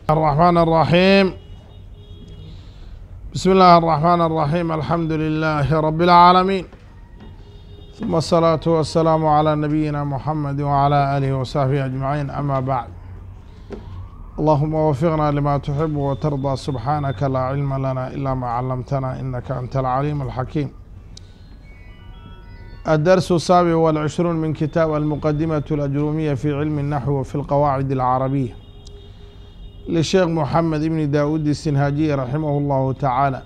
الرحمن الرحيم. بسم الله الرحمن الرحيم. الحمد لله رب العالمين، ثم الصلاة والسلام على نبينا محمد وعلى آله وصحبه أجمعين. أما بعد، اللهم وفقنا لما تحب وترضى. سبحانك لا علم لنا إلا ما علمتنا إنك أنت العليم الحكيم. الدرس 27 من كتاب المقدمة الأجرومية في علم النحو وفي القواعد العربية للشيخ محمد بن داود السنهاجي رحمه الله تعالى.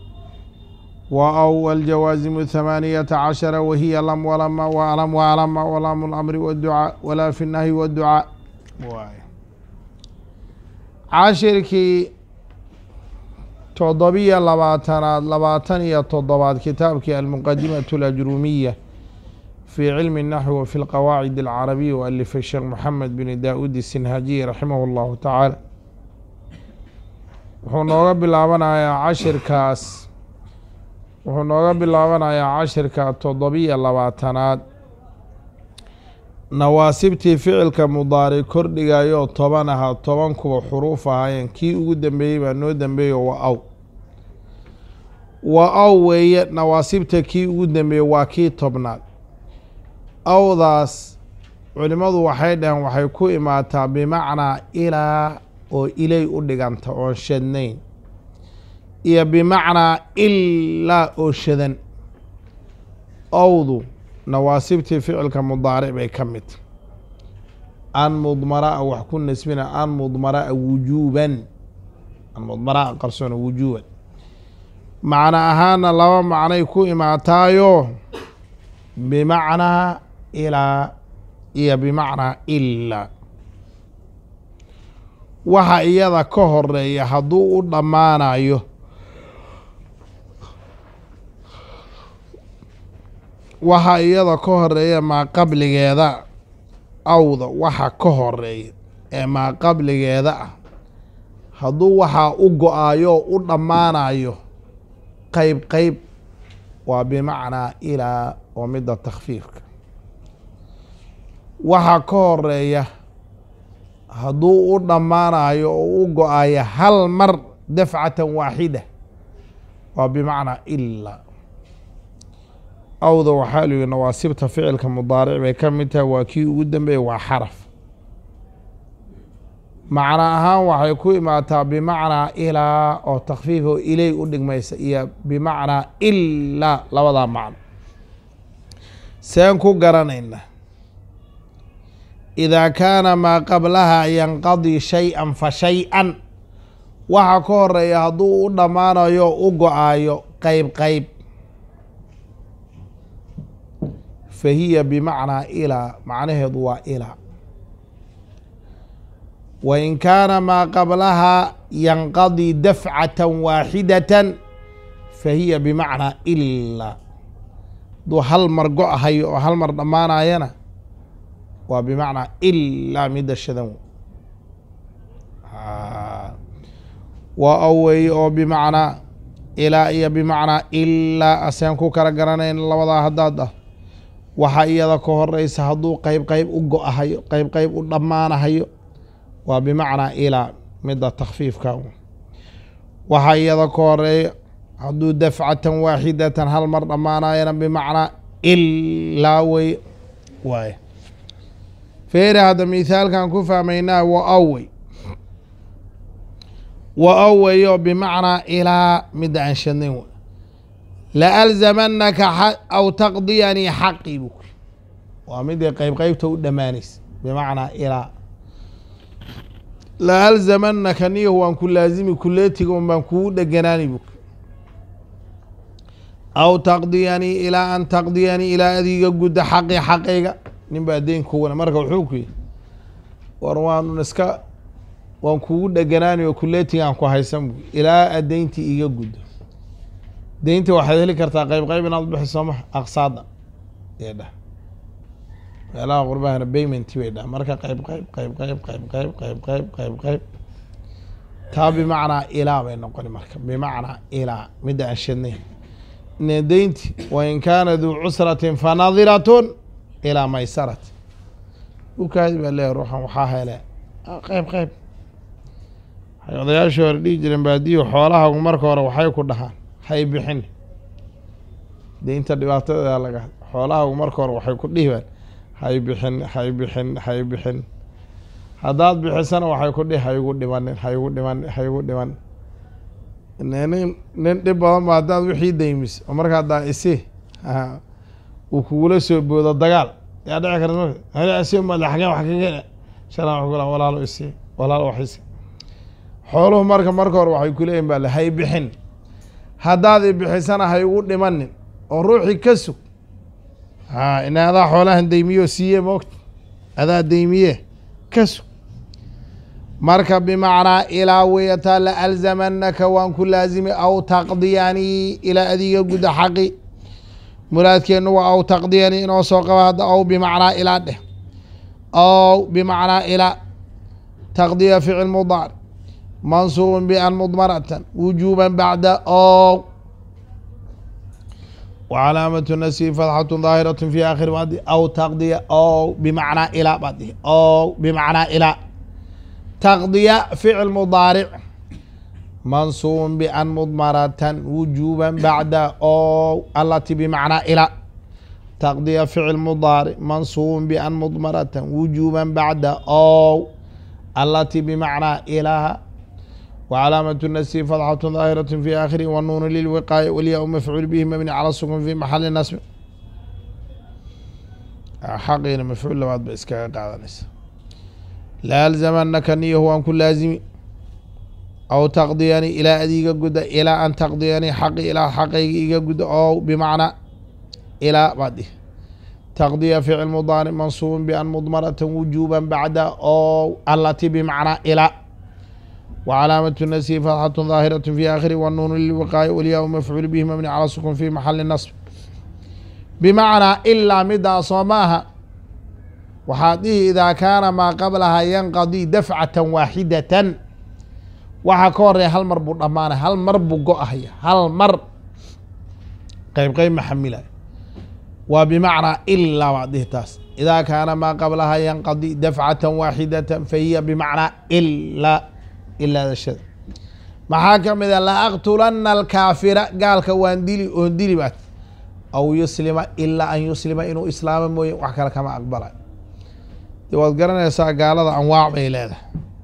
وأول جوازم 18 وهي لم ولما وألم وألم ولام الأمر والدعاء ولا في النهي والدعاء. عاشركي تضبية لباتنية تضبات كتابك المقدمة الأجرومية في علم النحو وفي القواعد العربية وألف الشيخ محمد بن داود السنهاجي رحمه الله تعالى. wuxuu nooga bilaabanayaa cashirka 27aad nawaasibtii ficilka mudaaric kordhigayo 10 aha 10 kuwa xuruuf ahaayeen. kii ugu dambeeyey baa noo dambeeyo wa aw weeye nawaasibta kii ugu dambeeyey waa kii 10aad. awdaas culimadu waxay dhaheen waxay ku imaataa bimacnaa ilaa oo ilay u dhiganta oon shadnayn, iyo bimacnaa ilaa oo shadan. awdu nawaasibtii ficilka mudaaric bay ka mid. an mudmaraa wax ku nasbina an mudmaraa wujuuban, an mudmaraa qarsoona wujuuban. macno ahaana laba macnay ku imaataayo bimacnaa ilaa iyo bimacnaa ilaa. waxa iyada ka horeeya hadduu u dhammaanayo waxa iyada ka horeeya maa qabligeeda awda waxa ka horeeya ee maa qabligeeda ah hadduu waxaa u go-aayo u dhammaanayo qayb qayb waa bimacnaa ilaa oo midda takhfiifka. waxa ka horeeya hadduu u dhammaanayo oo u go-ayo hal mar dafcatan waaxida waa bimacnaa ilaa. awda waxaa la yihi nawaasibta ficilka mudaaric bay ka mid tahay. waa kii ugu dambeeya waa xaraf. macno ahaan waxay ku imaataa bimacnaa ilaa oo takhfiif oo ilay u dhigmaysa iyo bimacnaa ilaa. labadaa macno seen ku garanayna إذا كان ما قبلها ينقضي شيئا فشيئا waxa ka horeeya hadduu u dhammaanayo u go-aayo qayb qayb fahiya bimacnaa ilaa, macnaheedu waa ilaa. wain kaana maa qablahaa yanqadii dafcatan waaxidatan fahiya bimacnaa ilaa. hadduu hal mar go-ahayo oo hal mar dhammaanayana waa bimacnaa ilaa midda shadan. waa aweeye oo bimacnaa ilaa iyo bimacnaa ilaa aseen ku kala garanayn labadaa haddaad ah. waxaa iyada ka horeysa hadduu qayb qayb u go-ahayo qayb qayb u dhammaanahayo waa bimacnaa ilaa midda takhfiifka. waxaa iyada ka horeeya hadduu dafcatan waaxidatan hal mar dhammaanayana bimacnaa ilaa weye waaye. feeri hadda mithaalkan ku fahmaynaa wa aweyo bimacnaa ilaa midda aan shadnayn. laalzamanaka aw taqdiyanii xaqii buk waa midday qayb qaybta u dhammaanaysa bimacnaa ilaa. laalzamanaka niyahu waan ku laazimi kuleetiga un baan kugu dheganaani buk. aw taqdiyanii ilaa an taqdiyanii ilaa adiga gudda xaqii xaqayga. nin baa deyn kuwana marka wuxuu ku yihi war waan kugu dheganaani oo kuleetigaan ku haysan bu ilaa aad deyntii iga guddo. deyntii waxaad heli kartaa qayb qayb inaad bixiso ma aqsaada ee dhah meelaha qurbahana payment bay dhah. marka qayb taa bimacnaa ilaa bay noqoni. marka bimacnaa ilaa midda aan shadnayn. deynti wain kaana duu cusratin fanadiratun ilaa maysarati ukaadi baa leeyahy ruuxan waxaa hele qayb odayaashii hore dhihi jireen baadiyo xoolaha marka hore waxay ku dhahaan hay bixin deynta dhibaatada laga xoolaha marka hore waxay ku dhihibaan hay bixin hay bixin hay bixin haddaad bixisana waxay ku dhihi haygu dhimanin haygu dhiman haygu dhiman nin dhib badan ba haddaad wixii daymis oo marka haddaa isi uu kugula soo boodo dagaal yaa dhici karta marka hada isi madaxageen wax ka gena shalaan wax kula walaalo isi walaalo wax isi xooluhu marka hore waxay ku leeyihin baa la hay bixin haddaad i bixisana haygu dhimanin oo ruuxii ka sug ina adaa xoolahan daymiyo siiye moogta adaa daymiye ka sug marka bimacnaa ilaa weyataa la alzamanaka waan ku laazimi aw taqdiyani ilaa adiga guda xaqi muraadkeenu waa aw taqdiyani inoo soo qaba hadda aw bimacnaa ilaa dheh aw bimacnaa ilaa taqdiya ficil mudaaric mansuubun bian mudmaratan wujuuban bacda aw وعلامة نسي فتحة ظاهرة في آخر بعد أو تقضية أو بمعنى إلى بعده أو بمعنى إلى تقضية فعل مضارع منصوب بأن مضمرة وجوبا بعد أو التي بمعنى إلى تقضية فعل مضارع منصوب بأن مضمرة وجوبا بعد أو التي بمعنى إلى وعلامة النسي فتحة ظاهرة في آخره والنون للوقاية والياء مفعول به مبني على السكون في محل النصب حقيقة مفعول لبعض بإسكاء قاعدة نسا لا ألزمنك نية هو أن كل لازم أو تقضيني إلى أديك قد إلى أن تقضيني حقي إلى حقيقة قد أو بمعنى إلى بعده تقضية فعل مضارع منصوب بأن مضمرة وجوبا بعد أو التي بمعنى إلى وعلامة النسي فتحة ظاهرة في آخره والنون للوقاية والياء مفعول به مبني على السكون في محل النصب بمعنى إلا مدى صماها وهذه إذا كان ما قبلها ينقضي دفعة واحدة وحكور هل مربوط أمانة هل مربوط هي هل مر قيب محملة وبمعنى إلا بعده تاس إذا كان ما قبلها ينقضي دفعة واحدة فهي بمعنى إلا هذا الشيء محاكم إذا لا أقتلن الكافر قال كوانديلي أنديلي بات أو يسلم إلا أن يسلم إنه إسلام موي وحكى كما أقبله يواد قرنا يسا قال هذا أنواع ميلاده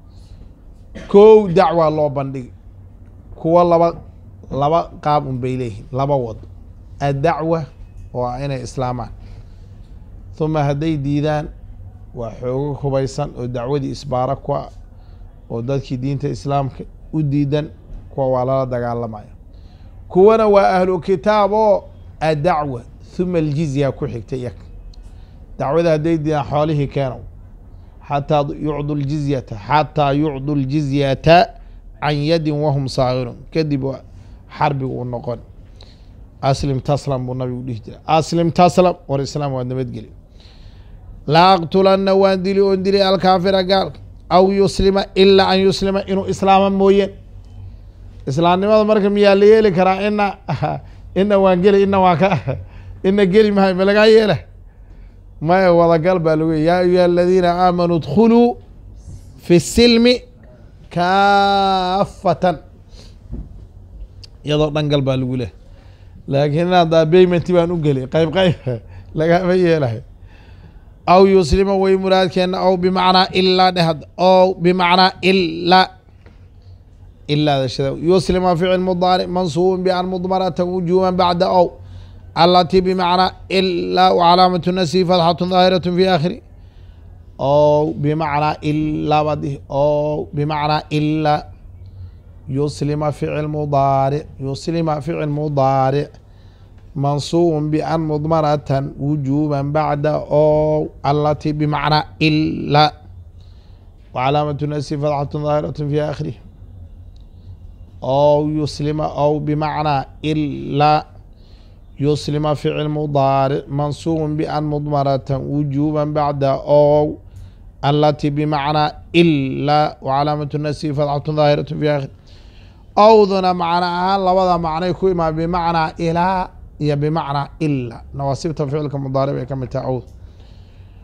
كو دعوة الله بندق كو لبا قاب بيليه لبا وض الدعوة وأين إسلامان ثم هدي ديدان وحقوق بيسان ودعوة إسبارك oo dadkii diinta islaamka u diidan kuwa waa lala dagaalamaya kuwana waa ahlu kitaab oo adacwa thuma aljizya ku xigta iyak dacwada hadday diidaan xoolihii keenow xataa yucdu ljizyata xataa yucdu ljizyata can yadin wahum saagirun kadib xarbigu u noqon aslim taslam buu nabigu dhihi jira aslim taslam war islaam waad nabadgeli laa aqtulanna waan dili oon dili alkaafira gaalka أو يسلم إلا أن يسلم إنه إسلاما موين إسلام لماذا مركم يالي لك إن وانجلي إن واكا إن جلي ما ملقا يله ما هو قلب يا أيها الذين آمنوا ادخلوا في السلم كافة يضغط قلب له لكن هذا بيمن تبان أقلي قيب لقا بيه أو يسلم ويمراد كان أو بمعنى إلا نهد أو بمعنى إلا هذا الشيء يسلم فعل مضارع منصوب بأن مضمرة وجوبا بعد أو التي بمعنى إلا وعلامة النسي فتحة ظاهرة في آخره أو بمعنى إلا بعده أو بمعنى إلا يسلم فعل مضارع منصوب بأن مضمرة وجوبا بعد أو التي بمعنى إلا وعلامة النسي فتحة ظاهرة في آخره أو يسلم أو بمعنى إلا يسلم فعل مضارع منصوب بأن مضمرة وجوبا بعد أو التي بمعنى إلا وعلامة النسي فتحة ظاهرة في آخره أو ذنا معناها لوضع معنى كما بمعنى إلى هي بمعنى إلا نواصبت فعلك مضارع كما تعود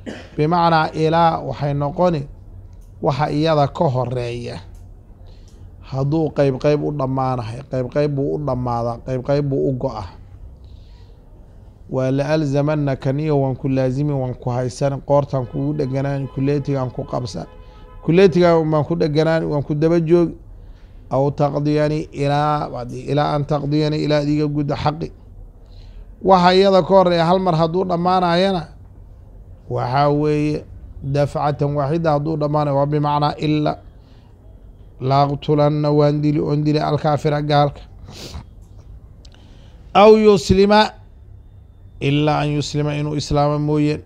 بمعنى إلى وحي نقوني وحي يذا كهرية hadduu qayb qayb u dhammaanahay qayb qayb buu u dhammaadaa qayb qayb buu u go-a waa la alzamanaka niyo waan ku laazimi waan ku haysan qoortaan kugu dheganaan kuleetigaan ku qabsan kuleetigaan baan ku dheganaan waan ku daba joog aw taqdiyani ilaa an taqdiyani ilaa adiga gudda xaqi waxa iyada ka horeeya hal mar hadduu dhammaanayana waxaa weeye dafcatan waaxida hadduu dhammaanayo waa bimacnaa ila laaqtulanna waan dili on dili alkaafira gaalka aw yuslima ilaa an yuslima inuu islaamo mooyeen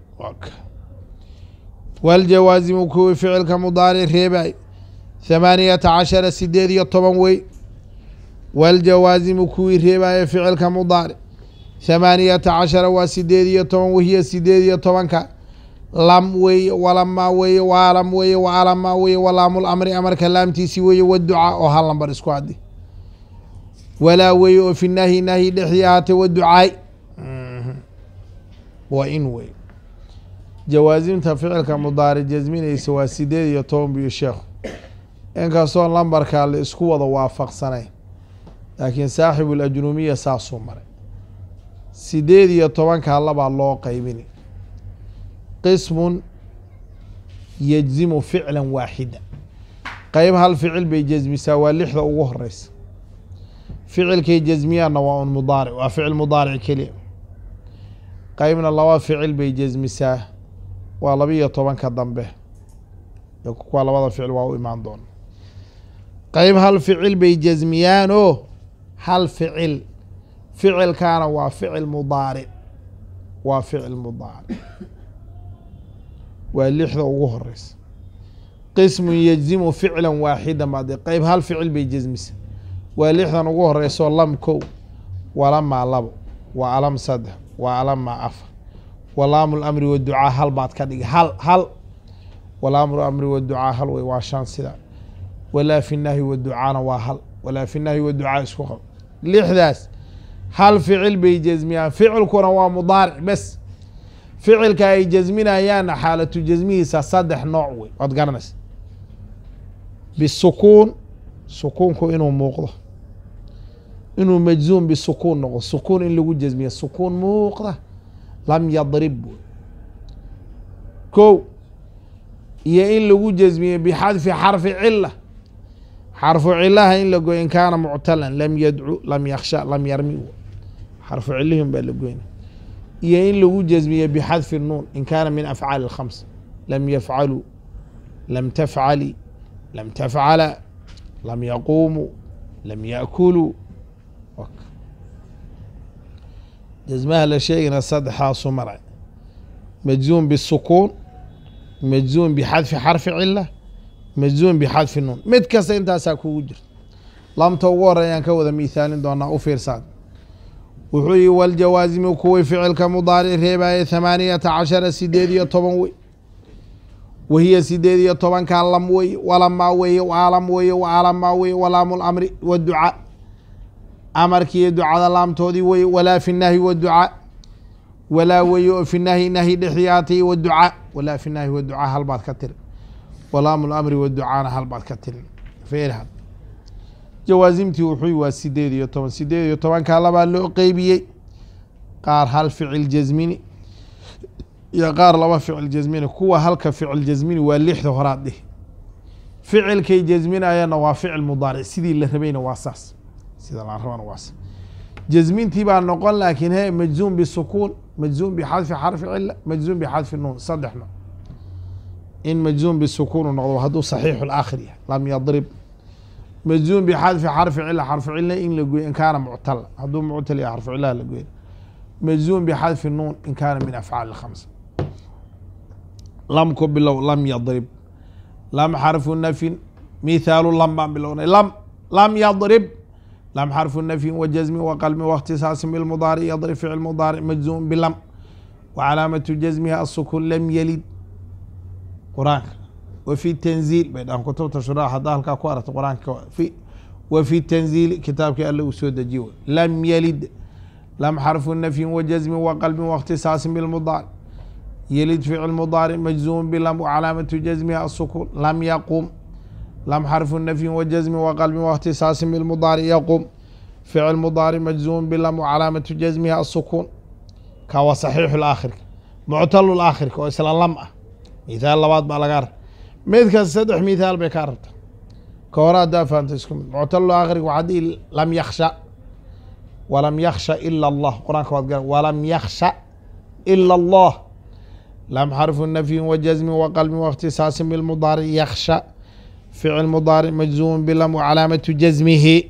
waljawaazimu kuwii ficilka mudaaric reebay 18 sideed iyo toban wey waljawaazimu kuwii reebaya ficilka mudaaric 18 waa sideed iyo toban wahiya sideed iyo tobanka lam weye walamaa weye waalam weye waalamaa weye walaamu lamri amarka laamtiisi weye waducaa oo hal lambar isku haddi walaa weye oo fi nahyi nahyi dhexdii ahaatay waducaay waa in wey jawaasimta ficilka mudaaric jasminaysa waa sideed iyo toban biyo sheekhu inkastoo lambarkaa la isku wada waafaqsanay laakiin saaxibu lajrumiya saasuu maray sideed iyo tobankaa labaa loo qaybini qismun yajzimu ficla waaxida qeyb hal ficil bay jasmisaa waa lixda ugu horeysa ficilkay jasmiyaanna waa un mudaaric waa ficil mudaaric keliya qeybna laba ficil bay jasmisaa waa 12 dambe kuwa labada ficil waa u imaan doona qeyb hal ficil bay jasmiyaan oo hal ficil ficilkaana waa ficil mudaaric waa ficil mudaaric waa lixda ugu horeysa qismu yajzimu ficla waaxida baade qeyb hal ficil bay jasmisa waa lixdan ugu horeyso lam kow walamaa labo wa alam saddex wa alamaa afar walaamu lamri waducaa hal baad ka dhigi hal walaamu amri waducaa hal wey waa shan sida walaa fi nahyi waducaana waa hal walaa fi nahyi waducaa isku qab lixdaas hal ficil bay jasmiyaan ficilkuna waa mudaaric bes ficilka ay jasminayaanna xaalatu jasmihiisa saddex nooc wey waad garanaysa bisukuun sukuunku inuu muuqdo inuu majzuum bisukuun noqdo sukuun in lagu jasmiya sukuun muuqda lam yadrib kow iyo in lagu jasmiye bixadfi xarfi cila xarfu cilaha in la goy in kaana muctalan lam yadcu lam yaksha lam yarmi xarfu cilihim baa la goyna iyo in lagu jasmiye bixadfi nuun in kaana min afcaali الkhams lam yafcaluu lam tafcali lam tafcala lam yaquumuu lam yaأkuluu jasmaha la sheegayna saddexaasu maray majzuum bisukuun majzuum bixadfi xarfi cila majzuum bixadfi nuun mid kasta intaasaa kugu jirta lamta ugu horeeyaan ka wada miithaalin doonaa u fiirsaad wuxuu yihi waljawaasimu kuwii ficilka mudaaric reebaaye 18 sideed iyo toban wey wahiya sideed iyo tobankaa lam weye walamaa weye waalam weye waalamaa weye walaamu lamri waducaa amarkiiyo ducada laamtoodii weye walaa fi nahyi waducaa walaa weye oo fi nahyi nahyi dhexdiyaatay waducaa walaa fi nahyi waducaa hal baad ka tiri walaamu lamri waducaana hal baad ka tiri feerhad jawaasimtii wuxuu waa sideed iyo tobankaa labaa loo qeybiyey qaar hal ficil jasmini iyo qaar laba ficil jasmini kuwa halka ficil jasmini waa lixda horaad dhih ficilkay jasminayana waa ficil mudaaric sidii la rabayna waa saas sida la rabana waa saas jasmintii baa noqon laakiin he majzuum bisukuun majzuum bixadfi xarfi cila majzuum bixadfi nuun saddexna in majzuum bisukuun noqdo hadduu saxiixu laakhir yahay lam yadrib majzuum bixadfi xarfi cila xarfu cila in la goy in kaana muctala hadduu muctal yahay xarfu cilaha la goyn majzuum bixadfi nuun in kaana min afcaali الkhamsa lam ku bilow lam yadrib lam xarfu nafyin mithaalu lam baan bilownay lam yadrib lam xarfu nafyin wajazmin waqalmin waاkhtisaasin bilmudaaric yadrib ficil mudaaric majzuum bilam wacalaamatu jazmiha asukun lam yalid quraanka wafi tanziil bay dhahan kutubta shuraax haddaa halkaa ku aragta quraanka wafi tanziili kitaabkii alle uu soo dejiye lam yalid lam xarfu nafyin wajazmin waqalbin waاkhtisaasin bilmudaaric yلد فعل مضارع مجزوم بلم وعلامة جزمها السكون لم يقم لم حرف النفي وجزم وقلب واختصاص بالمضارع يقوم فعل مضارع مجزوم بلم وعلامة جزمها السكون كهو صحيح الآخر معتل الآخر كو إسلا لم مثال لباد بالغار ميدك سدح مثال بكارت كورا دافع تسكم معتل الآخر وعدي لم يخشى ولم يخشى إلا الله قرآن كواد قال ولم يخشى إلا الله لم حرف النفي وجزم وقلب واختصاص بالمضارع يخشى فعل مضارع مجزوم بلم وعلامة جزمه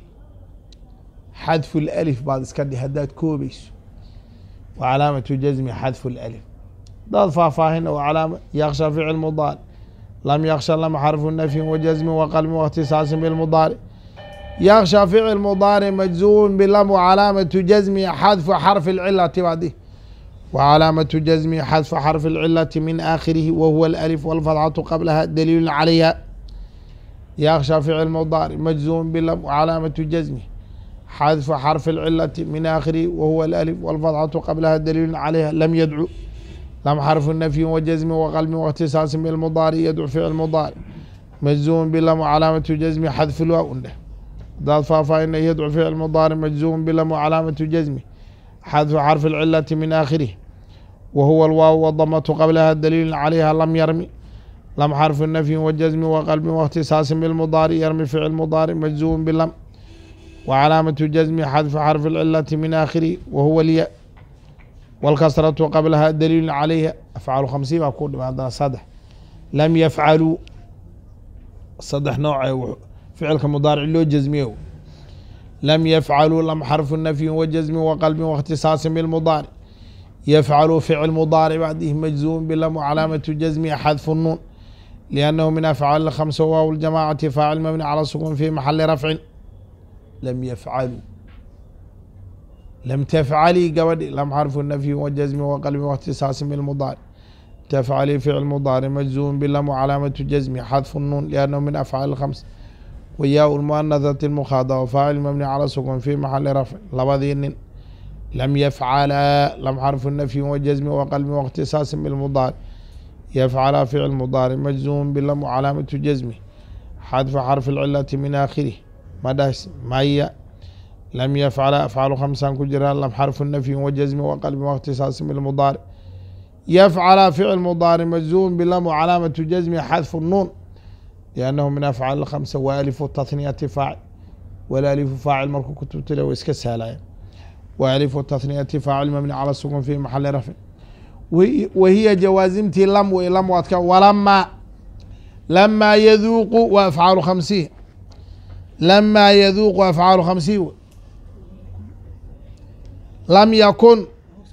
حذف الألف بعد اسكدي هداد كوبيس وعلامة جزم حذف الألف ضاد فاهن وعلامة يخشى فعل مضارع لم يخشى لم حرف النفي وجزم وقلب واختصاص بالمضارع يخشى فعل مضارع مجزوم بلم وعلامة جزم حذف حرف العلة بعده وعلامة جزم حذف حرف العلة من آخره وهو الألف والفتحة قبلها دليل عليها يخشى فعل مضارع مجزوم بلم وعلامة جزمه حذف حرف العلة من آخره وهو الألف والفتحة قبلها دليل عليها لم يدعو لم حرف النفي وجزم وقلب واختصاص بالمضارع يدعو فعل مضارع مجزوم بلم وعلامة جزم حذف الواو ضاد فإن يدعو فعل مضارع مجزوم بلم وعلامة جزمه حذف حرف العلة من آخره وهو الواو والضمة قبلها دليل عليها لم يرمي لم حرف النفي والجزم وقلب واختصاص بالمضارع يرمي فعل مضارع مجزوم باللم وعلامة جزم حذف حرف العلة من آخره وهو الياء والكسرة قبلها دليل عليها أفعال 50 أقول بعدنا صدح لم يفعلوا صدح نوع فعل كمضارع له جزميه لم يفعلوا لم حرف النفي والجزم وقلب واختصاص بالمضارع يفعل فعل مضارع بعده مجزوم بلم وعلامة جزمه حذف النون لأنه من أفعال الخمسة واو الجماعة فاعل مبني على السكون في محل رفع لم يفعلوا لم تفعلي قبل لم حرف النفي والجزم وقلب واختصاص بالمضارع تفعلي فعل مضارع مجزوم بلم وعلامة جزمه حذف النون لأنه من أفعال الخمس وياء المؤنثة المخاطبة وفاعل مبني على السكون في محل رفع لبذين لم يفعل لم حرف النفي والجزم وقلب واختصاص بالمضارع يفعل فعل مضارع مجزوم بلم وعلامة جزمه حذف حرف العلة من آخره ما هي لم يفعل أفعال 5 كجران لم حرف النفي والجزم وقلب واختصاص بالمضارع يفعل فعل مضارع مجزوم بلم وعلامة جزمه حذف النون لأنه من أفعال 5 وألف التثنية فاعل والألف فاعل مركو كتبت له واسكسها لا وألف التثنية فاعل مبني على السكون في محل رفع وهي جوازمتي لم ولم واتك ولما لما يذوق وأفعال 50 لما يذوق وأفعال 50 لم يكن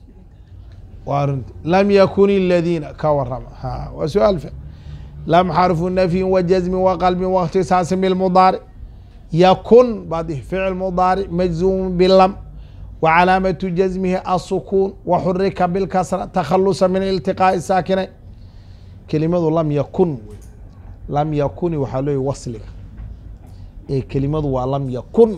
لم يكن الذين كورم وسؤال لم حرف النفي والجزم وقلب واختصاص بالمضارع يكن بعده فعل مضارع مجزوم باللم وعلامة جزمه السكون وحرك بالكسرة تخلصا من التقاء الساكنين كلمة لم يكن لم يكن وحلو يوصلك كلمة لم يكن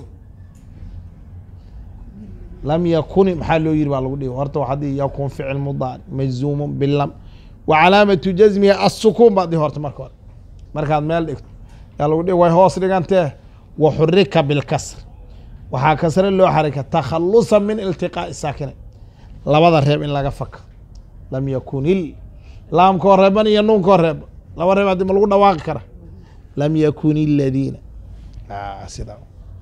لم يكن محله يربع لودي ورته حدي يكون فعل مضارع مجزوم باللم وعلامة جزمه السكون بعد هورت مركان ميل دغت يا لودي واي هوس دغانته وحرك بالكسر وحا كسر لو حركه تخلصا من التقاء الساكنين لبدا ريب ان laga فك لم يكن لام كوربن يا نون كورب لبا ريب hadii lagu dhawaaqi kara لم يكن الذين سيدا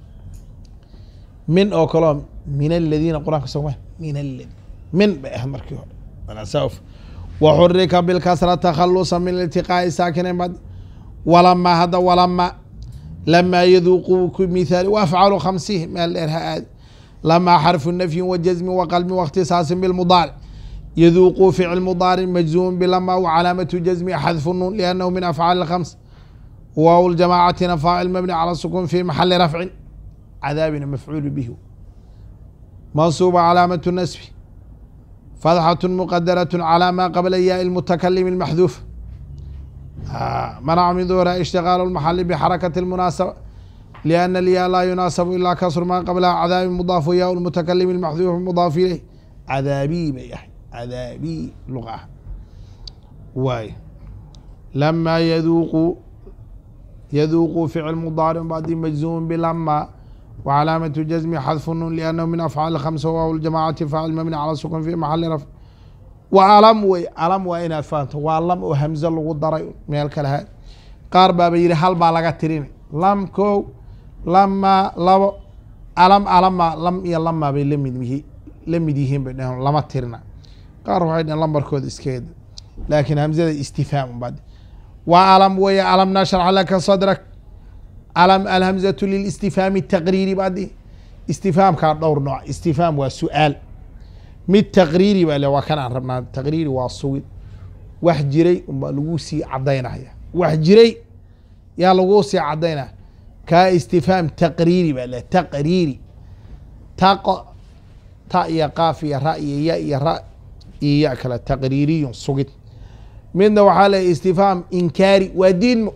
من او كلام من الذين قرآن كسوه من الذين من بأهم مركيه أنا سوف وحرك بالكسرة تخلصا من الالتقاء ساكنين بعد ولما هذا ولما لما يذوقوا مثال وافعلوا 50 من الإرهاء لما حرف النفي والجزم وقلب واختصاص بالمضارع يذوقوا فعل مضارع مجزوم بلما وعلامة جزم حذف النون لأنه من أفعال 5 واو الجماعة فاعل مبني على السكون في محل رفع عذاب مفعول به منصوب علامة النسب فتحة مقدرة على ما قبل ياء المتكلم المحذوف منع من ظهورها اشتغال المحل بحركة المناسبة لأن الياء لا يناسب إلا كسر ما قبلها عذاب مضاف ياء المتكلم المحذوف مضاف إليه عذابي بيحي عذابي لغة واي لما يذوق يذوق فعل مضارع بعد مجزوم بلما وعلامة جزم حذف النون لأنه من أفعال الخمسة وهو الجماعة فاعل مبني على السكون في محل رفع وعلم علم وين أفانت وعلم وهمزة لغو ضري من الكلام قار بابيري هل بالغة ترين لم كو لما لو علم لم يلما لم يديهم بينهم لما ترنا قار وحيد لمبر كود اسكيد لكن همزة استفهام بعد وعلم ويعلم نشرح لك صدرك علم الهمزة للاستفهام التقريري بعد استفهام كان دور نوع استفهام والسؤال مid تقريري ولا وكان ربنا التقريري والصوت واحد جري لغوسي عدينا واحد جري يا لغوسي عدينا كاستفهام تقريري ولا تقريري تاء يا قافية رأي يا رأي يا كلا تقريري صوت من وحالة استفهام إنكاري ودين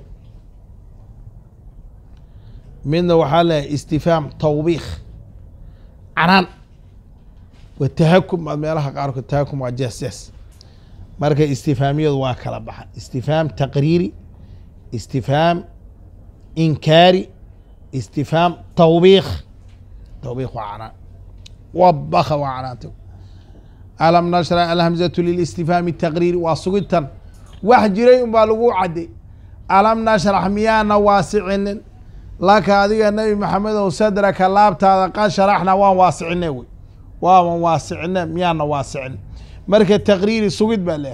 من وحالة استفهام توبيخ عنان والتهكم مالها قارك التهكم والجسس مركز استفهامية واكلا بحر استفهام تقريري استفهام إنكاري استفهام توبيخ وعنان وبخ وعناته ألم نشرح الهمزة للاستفهام التقريري وصغتا واحد جري بالغو عدي ألم نشرح ميانا واسعن لك هذه النبي محمد وصدرك اللابت هذا قال شرحنا وان واسعن وان واسعن ميانا واسعن مركز التقريري صغت بالله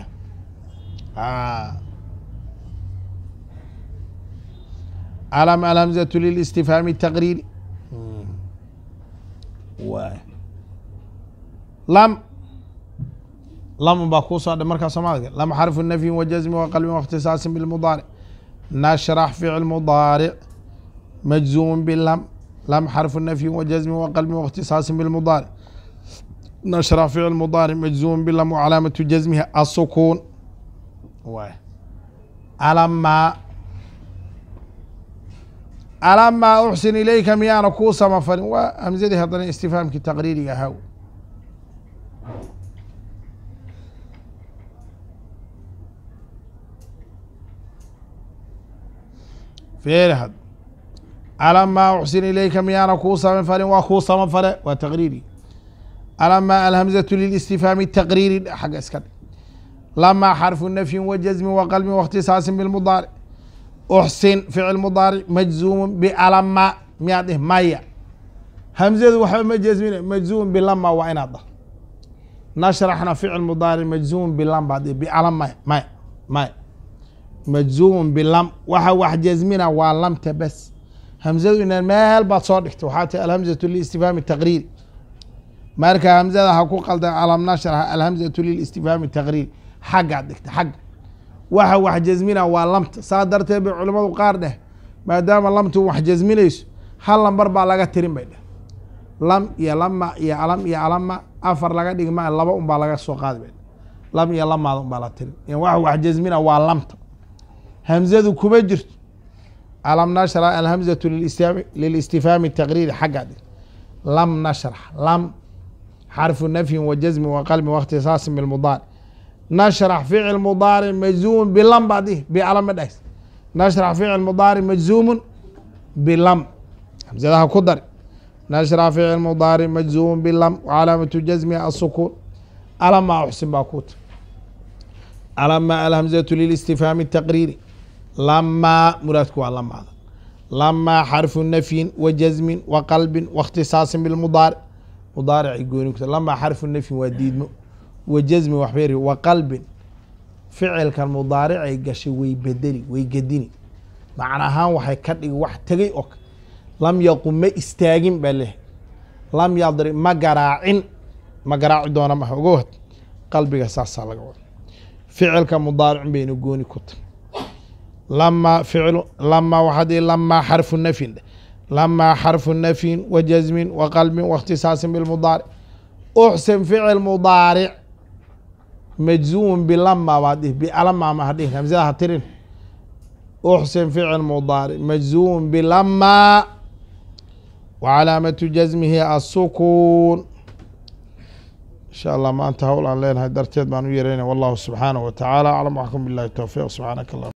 ألم الهمزة للاستفهام التقريري لم باكوس هذا مركز سماعك لم حرف النفي وجزم وقلب واختصاص بالمضارع نشرح فعل مضارع مجزوم باللم لم حرف النفي وجزم وقلب واختصاص بالمضارع نشرح فعل مضارع مجزوم باللم وعلامة جزمها السكون ألما أحسن إليك ميانا كوسا مفر وأمزدي هذا استفهام كتقريري يا هاو فيرهد ألما أحسن إليك ميانا كوسا مفر وكوسا مفر وتقريري ألما الهمزة للاستفهام التقريري حق اسكت لما حرف النفي وجزم وقلب واختصاص بالمضارع أحسن فعل مضارع مجزوم بألما مياده مايا همزة وحب مجزوم بلما وإن هذا نشرحنا فعل مضارع مجزوم بلم بعد بألما مايا مجزوم باللم واحد جزمنا ولمت بس همزة إن المال بتصادقت وحتى الهمزة للاستفهام التقريري ماركا همزة حقوق علم نشرح الهمزة للاستفهام التقريري حق عندك حق واحد جزمنا ولمت صادرت بعلماء قارده ما دام لمت واحد جزمنيس هل لمبر با laga tirin bay lam ya lama ya alam ya alama afar laga dhigma laba un baa laga soo qaad bay lam ya lama un baa la tirin in wax jazmina waa lamta همزة كما جرت ألم نشرح الهمزة للاستفهام التقريري حق لم نشرح لم حرف النفي وجزم وقلب واختصاص بالمضارع نشرح فعل مضارع مجزوم بلم بعده بعلم الأكس نشرح فعل مضارع مجزوم بلم همزة قدر نشرح فعل مضارع مجزوم بلم وعلامة جزم السكون ألم ما أحسن باكوت ألم الهمزة للاستفهام التقريري لما مرادك لما حرف النفي وجزم وقلب واختصاص بالمضارع مضارع يقول لما حرف النفي وديد وجزم وحبيري وقلب فعل كان مضارع يقشي ويبدلي ويقدني معناها وحي كدغ wax tagay ok lam yaqum ma istaagin bale lam yadri ma garaaci doona ma ogood qalbiga saasa laga wado ficilka mudaaric bayna gooni ku tahay لما فعل لما واحد لما حرف النفي لما حرف النفي وجزم وقلب واختصاص بالمضارع أحسن فعل مضارع مجزوم بلما بعده بلما ما هديه همزة هترين أحسن فعل مضارع مجزوم بلما وعلامة جزمه السكون إن شاء الله ما انتهوا الآن لين هاي درتين بانو يرينا والله سبحانه وتعالى أعلم وحكم بالله التوفيق سبحانك الله